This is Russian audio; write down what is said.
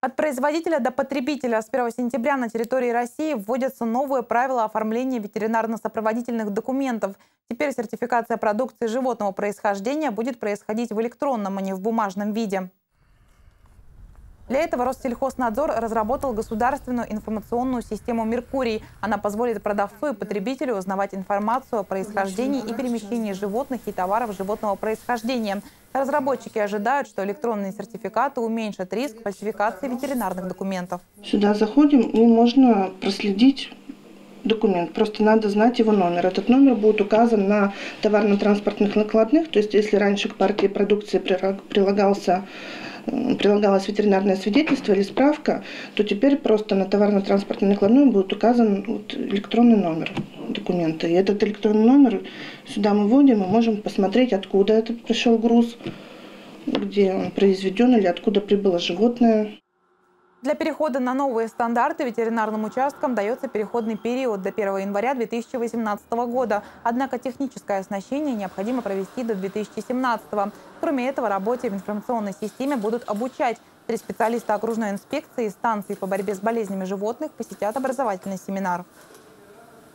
От производителя до потребителя с 1 сентября на территории России вводятся новые правила оформления ветеринарно-сопроводительных документов. Теперь сертификация продукции животного происхождения будет происходить в электронном, а не в бумажном виде. Для этого Россельхознадзор разработал государственную информационную систему «Меркурий». Она позволит продавцу и потребителю узнавать информацию о происхождении и перемещении животных и товаров животного происхождения. Разработчики ожидают, что электронные сертификаты уменьшат риск фальсификации ветеринарных документов. Сюда заходим и можно проследить документ. Просто надо знать его номер. Этот номер будет указан на товарно-транспортных накладных. То есть если раньше к партии продукции прилагалось ветеринарное свидетельство или справка, то теперь просто на товарно-транспортной накладной будет указан электронный номер документа. И этот электронный номер сюда мы вводим и можем посмотреть, откуда этот пришел груз, где он произведен или откуда прибыло животное. Для перехода на новые стандарты ветеринарным участкам дается переходный период до 1 января 2018 года. Однако техническое оснащение необходимо провести до 2017. Кроме этого, работе в информационной системе будут обучать. 3 специалиста окружной инспекции и станции по борьбе с болезнями животных посетят образовательный семинар.